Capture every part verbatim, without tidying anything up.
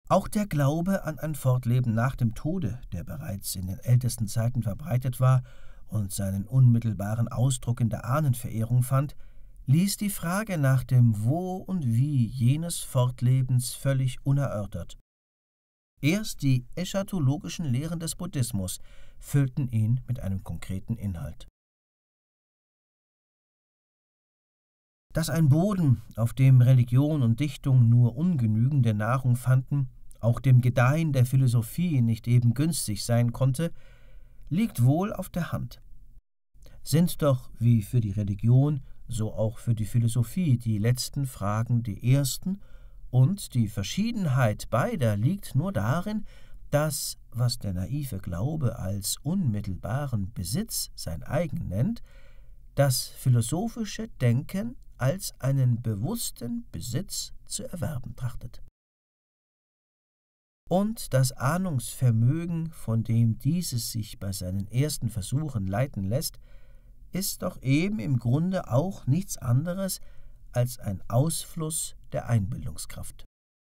Auch der Glaube an ein Fortleben nach dem Tode, der bereits in den ältesten Zeiten verbreitet war und seinen unmittelbaren Ausdruck in der Ahnenverehrung fand, ließ die Frage nach dem Wo und Wie jenes Fortlebens völlig unerörtert. Erst die eschatologischen Lehren des Buddhismus füllten ihn mit einem konkreten Inhalt. Dass ein Boden, auf dem Religion und Dichtung nur ungenügende Nahrung fanden, auch dem Gedeihen der Philosophie nicht eben günstig sein konnte, liegt wohl auf der Hand. Sind doch, wie für die Religion, so auch für die Philosophie, die letzten Fragen die ersten, und die Verschiedenheit beider liegt nur darin, dass, was der naive Glaube als unmittelbaren Besitz sein eigen nennt, das philosophische Denken als einen bewussten Besitz zu erwerben trachtet. Und das Ahnungsvermögen, von dem dieses sich bei seinen ersten Versuchen leiten lässt, ist doch eben im Grunde auch nichts anderes als ein Ausfluss der Einbildungskraft.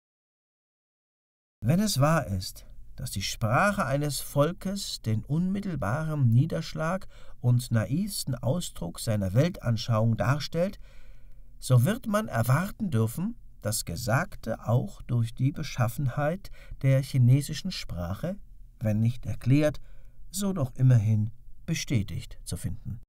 Wenn es wahr ist, dass die Sprache eines Volkes den unmittelbaren Niederschlag und naivsten Ausdruck seiner Weltanschauung darstellt, so wird man erwarten dürfen, das Gesagte auch durch die Beschaffenheit der chinesischen Sprache, wenn nicht erklärt, so doch immerhin bestätigt zu finden.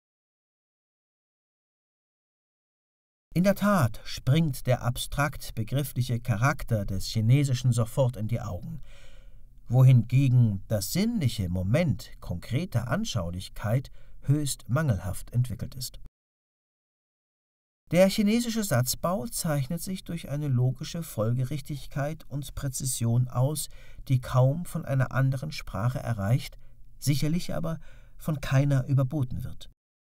In der Tat springt der abstrakt begriffliche Charakter des Chinesischen sofort in die Augen, wohingegen das sinnliche Moment konkreter Anschaulichkeit höchst mangelhaft entwickelt ist. Der chinesische Satzbau zeichnet sich durch eine logische Folgerichtigkeit und Präzision aus, die kaum von einer anderen Sprache erreicht, sicherlich aber von keiner überboten wird.